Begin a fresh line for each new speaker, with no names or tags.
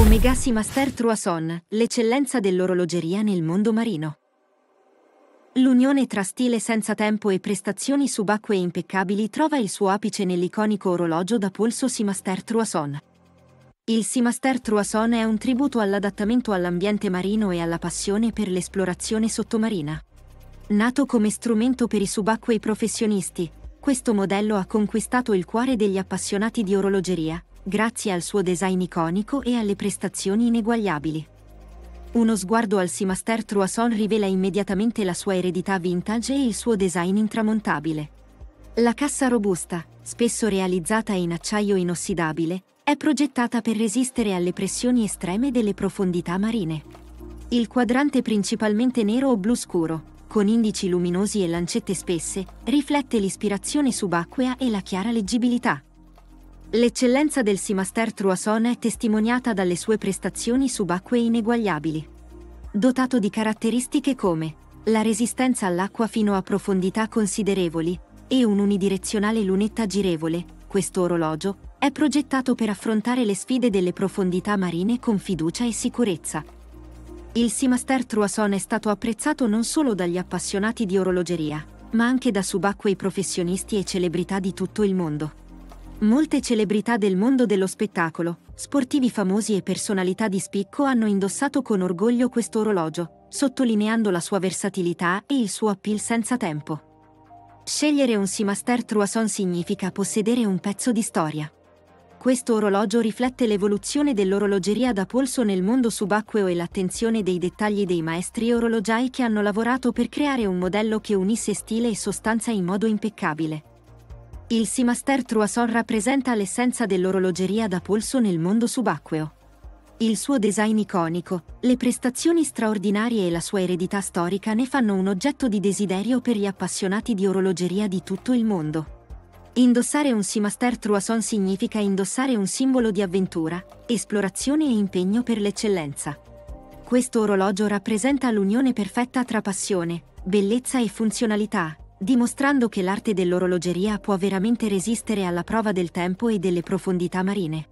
Omega Seamaster Truason, l'eccellenza dell'orologeria nel mondo marino. L'unione tra stile senza tempo e prestazioni subacquee impeccabili trova il suo apice nell'iconico orologio da polso Seamaster Truason. Il Seamaster Truason è un tributo all'adattamento all'ambiente marino e alla passione per l'esplorazione sottomarina. Nato come strumento per i subacquei professionisti, questo modello ha conquistato il cuore degli appassionati di orologeria, grazie al suo design iconico e alle prestazioni ineguagliabili. Uno sguardo al Seamaster Truason rivela immediatamente la sua eredità vintage e il suo design intramontabile. La cassa robusta, spesso realizzata in acciaio inossidabile, è progettata per resistere alle pressioni estreme delle profondità marine. Il quadrante principalmente nero o blu scuro, con indici luminosi e lancette spesse, riflette l'ispirazione subacquea e la chiara leggibilità. L'eccellenza del Seamaster Truason è testimoniata dalle sue prestazioni subacquee ineguagliabili. Dotato di caratteristiche come la resistenza all'acqua fino a profondità considerevoli e un'unidirezionale lunetta girevole, questo orologio è progettato per affrontare le sfide delle profondità marine con fiducia e sicurezza. Il Seamaster Truason è stato apprezzato non solo dagli appassionati di orologeria, ma anche da subacquei professionisti e celebrità di tutto il mondo. Molte celebrità del mondo dello spettacolo, sportivi famosi e personalità di spicco hanno indossato con orgoglio questo orologio, sottolineando la sua versatilità e il suo appeal senza tempo. Scegliere un Seamaster Truason significa possedere un pezzo di storia. Questo orologio riflette l'evoluzione dell'orologeria da polso nel mondo subacqueo e l'attenzione dei dettagli dei maestri orologiai che hanno lavorato per creare un modello che unisse stile e sostanza in modo impeccabile. Il Seamaster Truason rappresenta l'essenza dell'orologeria da polso nel mondo subacqueo. Il suo design iconico, le prestazioni straordinarie e la sua eredità storica ne fanno un oggetto di desiderio per gli appassionati di orologeria di tutto il mondo. Indossare un Seamaster Truason significa indossare un simbolo di avventura, esplorazione e impegno per l'eccellenza. Questo orologio rappresenta l'unione perfetta tra passione, bellezza e funzionalità, dimostrando che l'arte dell'orologeria può veramente resistere alla prova del tempo e delle profondità marine.